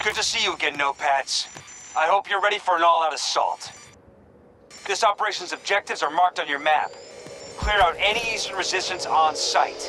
Good to see you again, Notepads. I hope you're ready for an all-out assault. This operation's objectives are marked on your map. Clear out any Eastern resistance on site.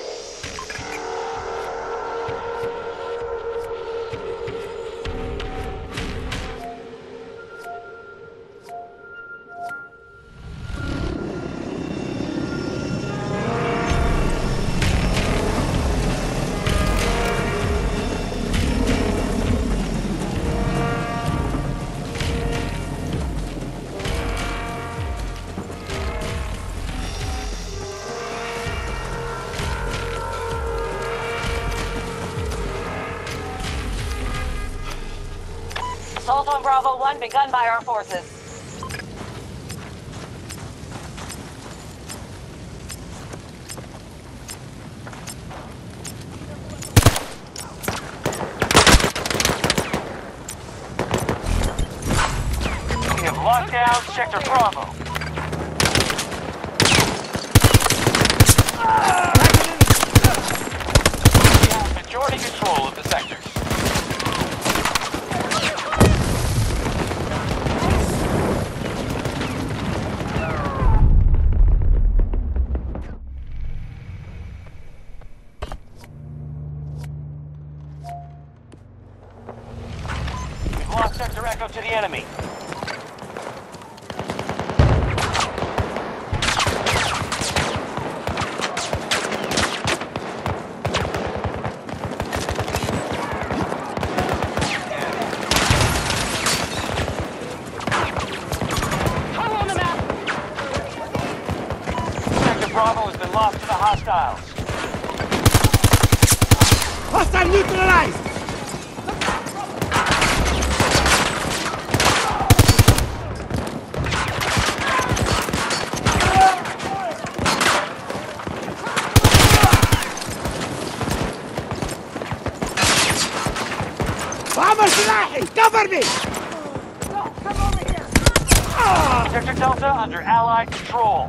Assault on Bravo 1 begun by our forces. We have locked down Sector Bravo. We have majority control of the sectors. Lost Sector Echo to the enemy. Come on the map! Sector Bravo has been lost to the hostiles. Hostile neutralized! Bomber سلاحي! Cover me! Come over here! Sector Delta under Allied control.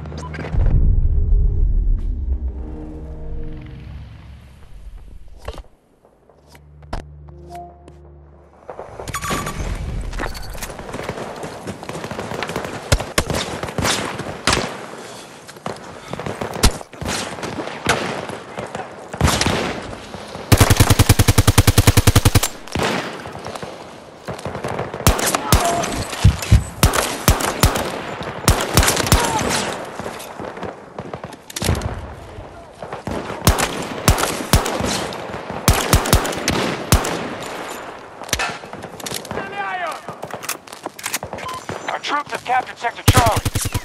Our troops have captured Sector Charlie.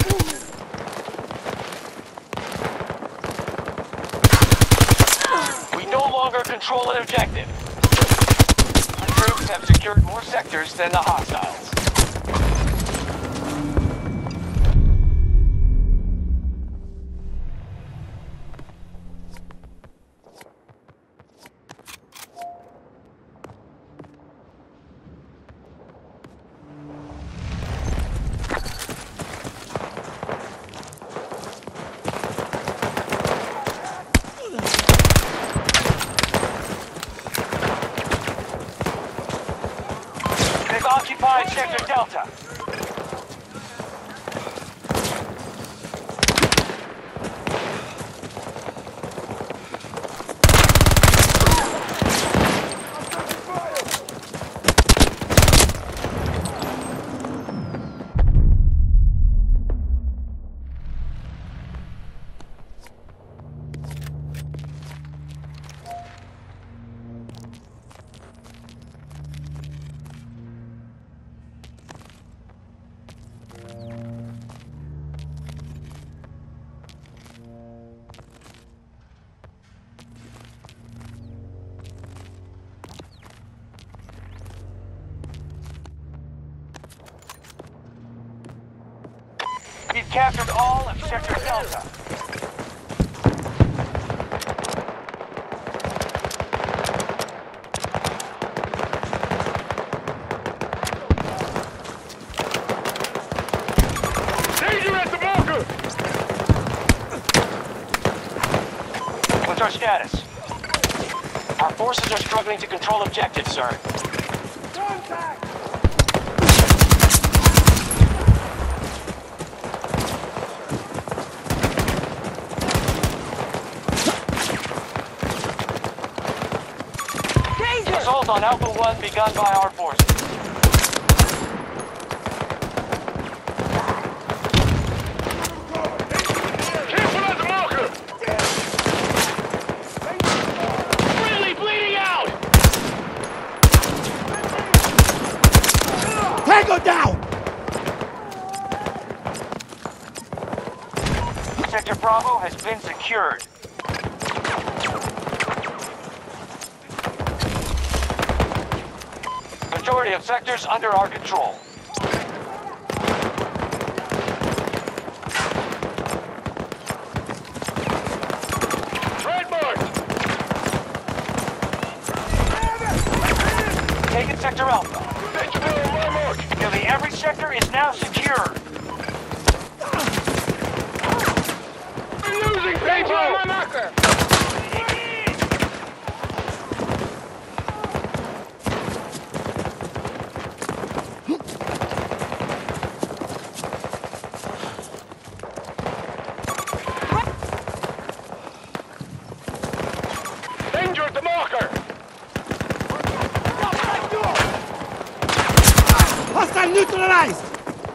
We no longer control an objective. Our troops have secured more sectors than the hostiles. They've occupied Sector Delta. We've captured all of Sector Delta. Danger at the bunker! What's our status? Our forces are struggling to control objectives, sir. Guns Assault on Alpha 1 begun by our forces. Careful at the marker! Friendly bleeding out! Tango down! Sector Bravo has been secured. Majority of sectors under our control. Trademark! Taking Sector Alpha. Sector Bravo, my mark! Nearly every sector is now secure. We're losing people! On my marker! Danger at the marker! Hostile neutralized!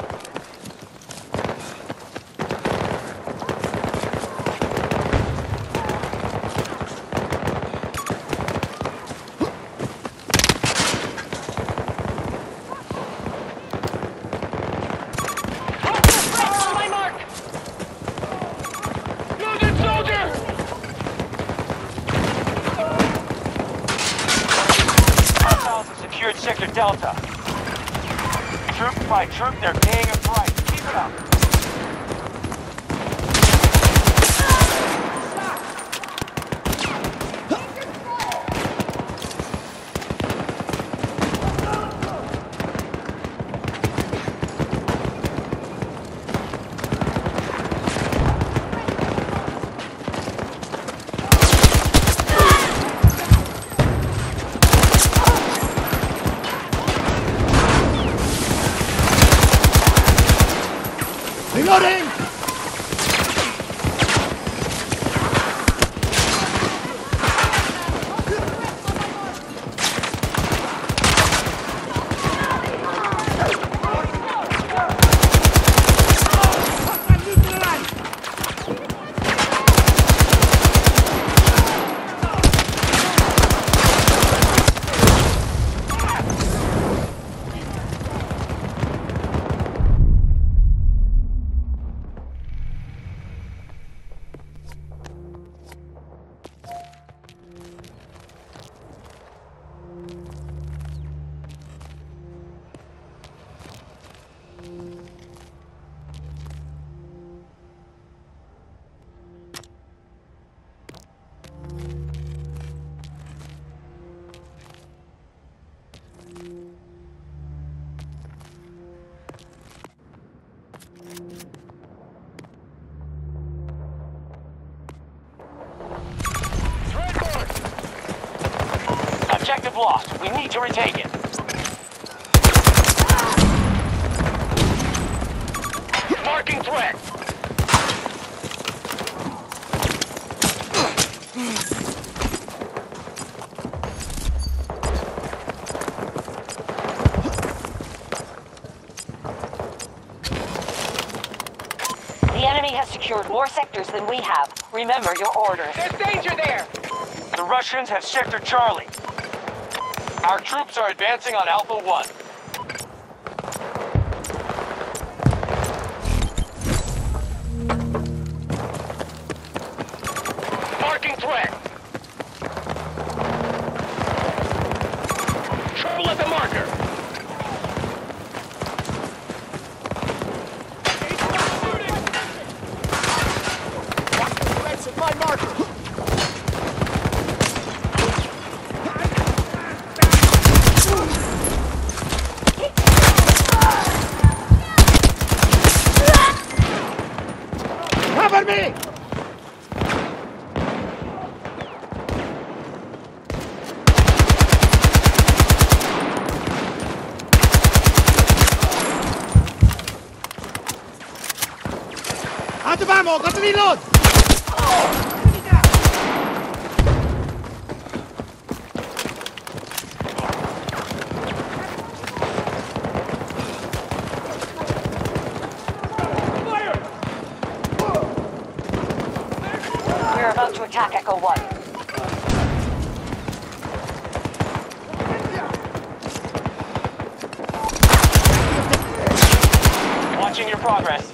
On my mark! Wounded soldier! Hostiles have secured Sector Delta. Troop by troop, they're paying a price. Keep it up. Reloading! Hostile neutralized! Objective lost. We need to retake it. Marking threat! The enemy has secured more sectors than we have. Remember your orders. There's danger there! The Russians have Sector Charlie. Our troops are advancing on Alpha 1. Marking threat! Trouble at the marker! That's my marker! Cover me! ammo! Got to reload! We're about to attack Echo 1. Watching your progress.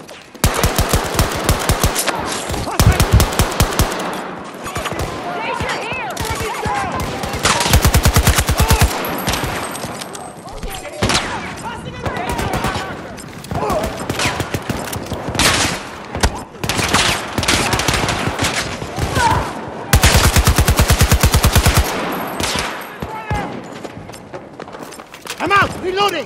I'm out! Reloading!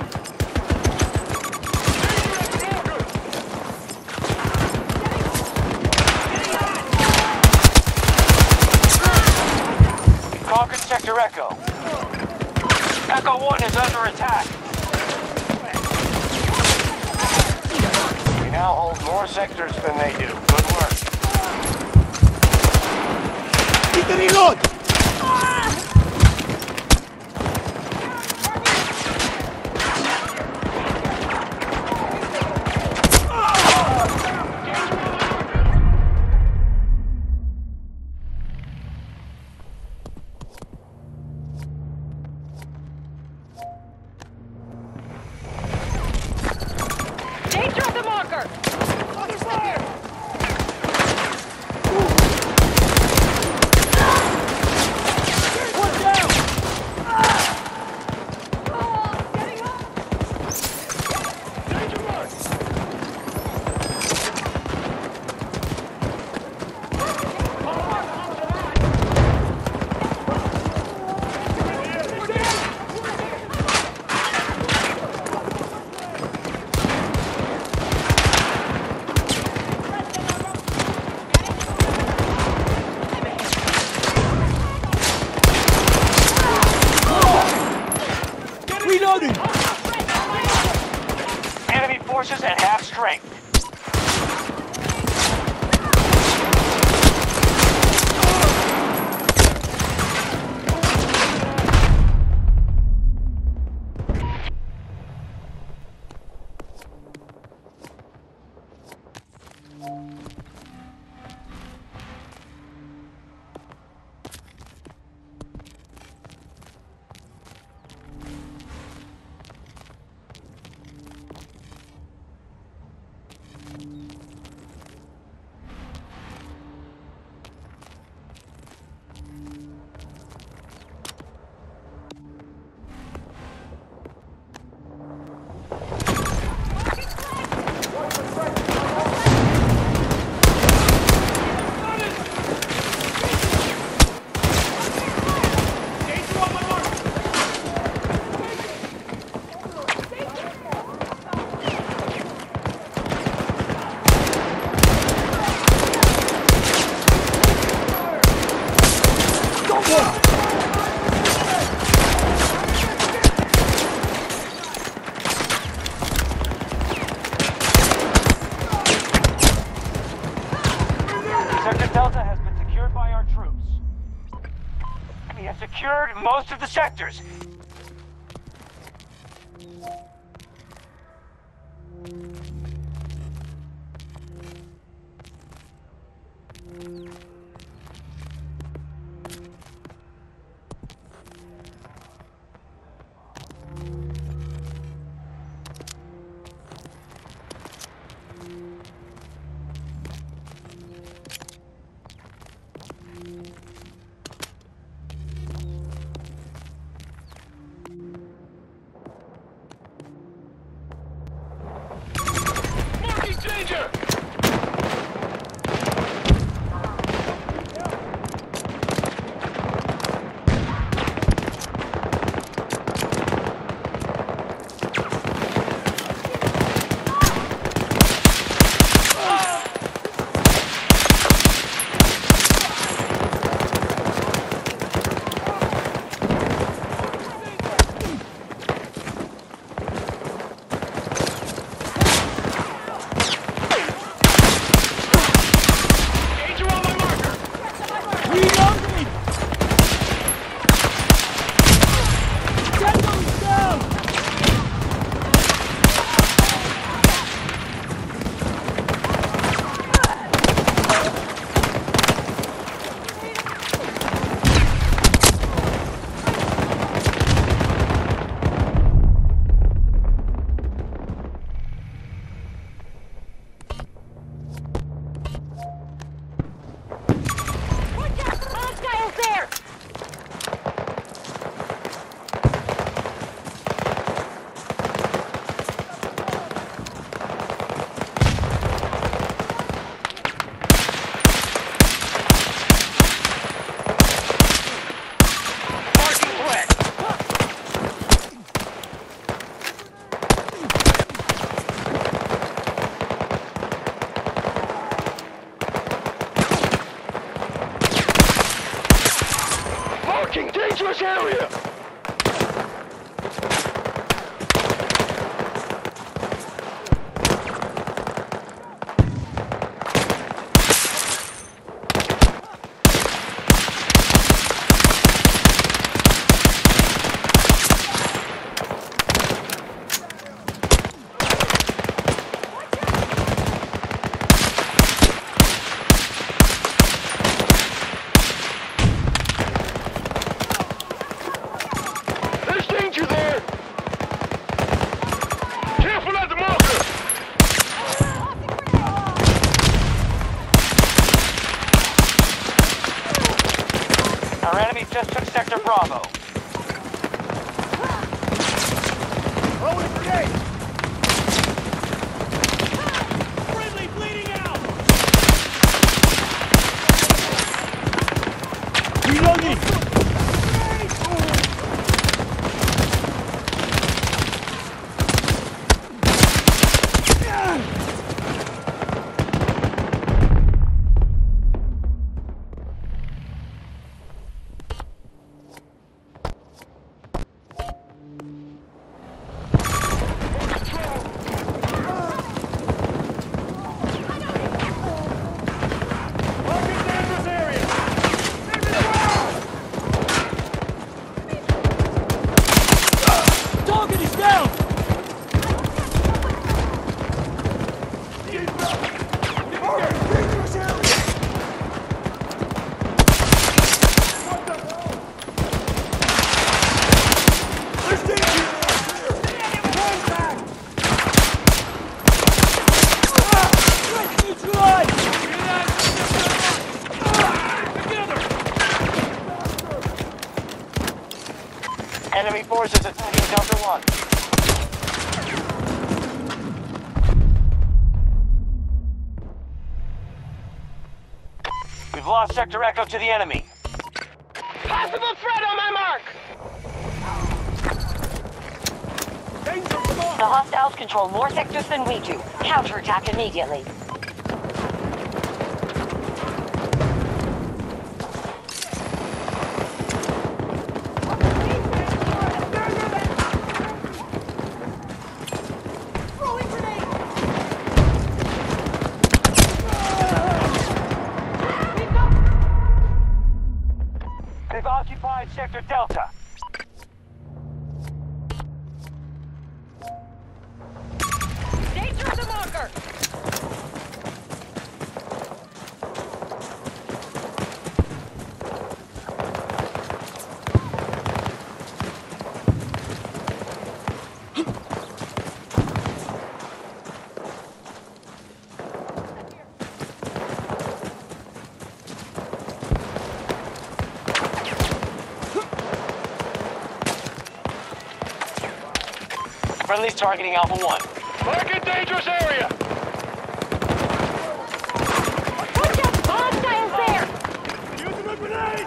Conquered Sector Echo. Echo 1 is under attack. We now hold more sectors than they do. Good work. Need to reload! Danger at the marker! Under fire! One down! Danger mark! Reloading! Enemy forces at half strength. Sector Delta has been secured by our troops. We have secured most of the sectors. Contacting Delta 1. We've lost Sector Echo to the enemy. Possible threat on my mark! The hostiles control more sectors than we do. Counterattack immediately. They've occupied Sector Delta. Danger at the marker! Friendly's targeting Alpha 1. Mark a dangerous area! Watch out! Hostiles there! Using a grenade!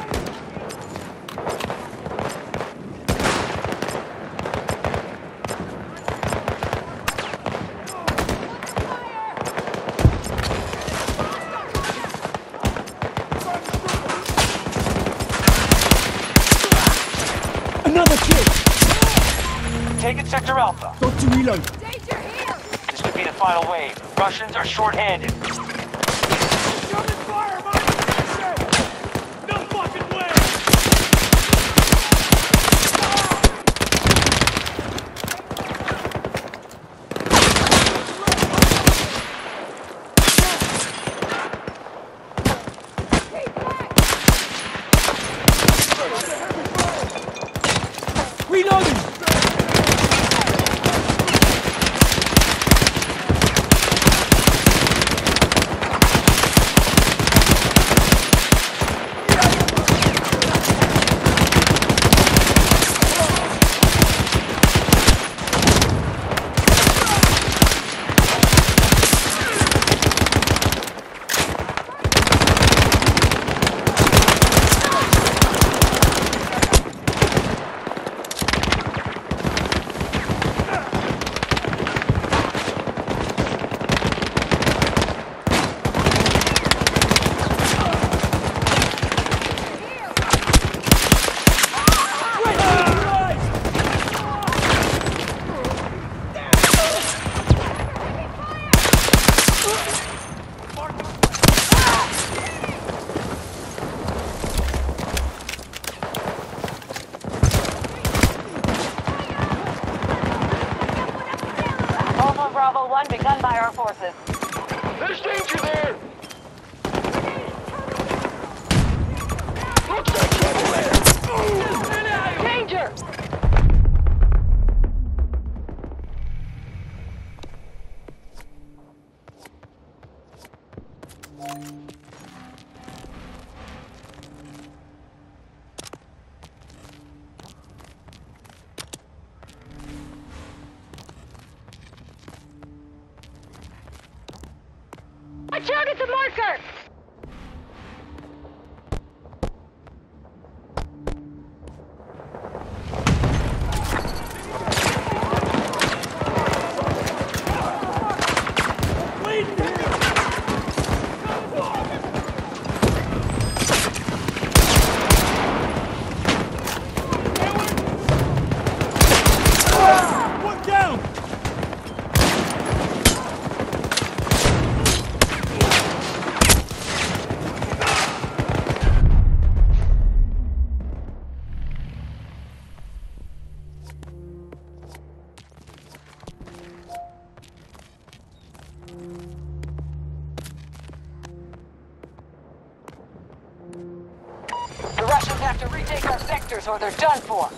Another kill! Taking Sector Alpha. Got to reload. This could be the final wave. Russians are short-handed. German fire, man! No fucking way! Reloading! Alpha Bravo 1 begun by our forces. There's danger there! Looks like trouble there! Danger! Watch out, it's a marker! One down! The Russians have to retake our sectors or they're done for.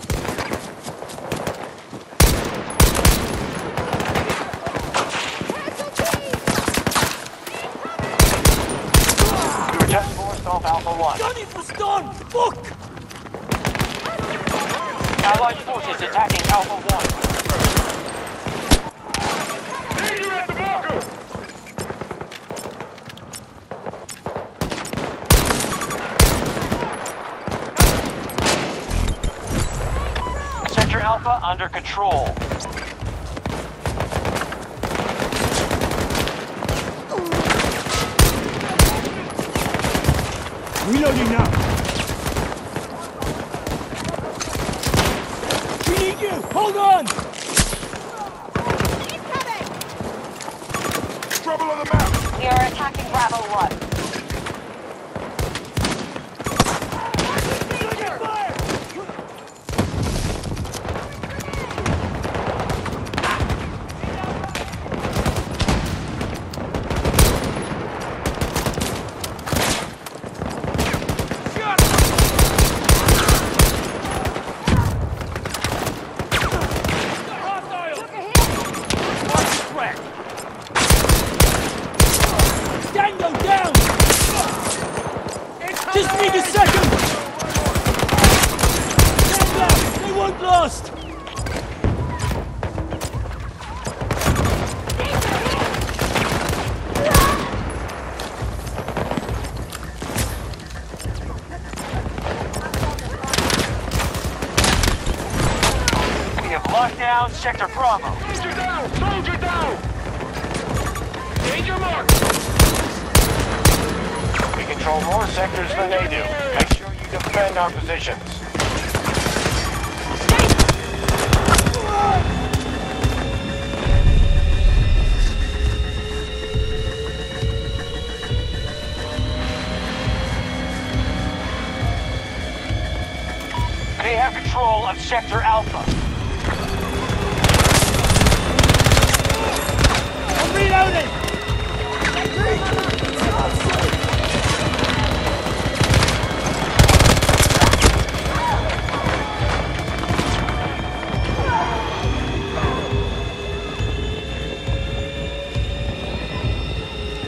We were just forced off Alpha 1. Gun it was done! Fuck! Out Allied forces attacking Alpha 1. Danger at the bunker! Sector Alpha under control. Reloading now. We need you. Hold on. Trouble on the map! We are attacking Bravo 1. Taking fire. Tango down! Just need a second! Stand down! They won't last! We have locked down Sector Bravo. Soldier down! Soldier down! Danger marked! We control more sectors than they do. Make sure you defend our positions. They have control of Sector Alpha. I'm reloading!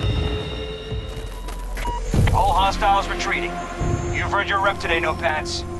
All hostiles retreating. You've earned your rep today, Notepads.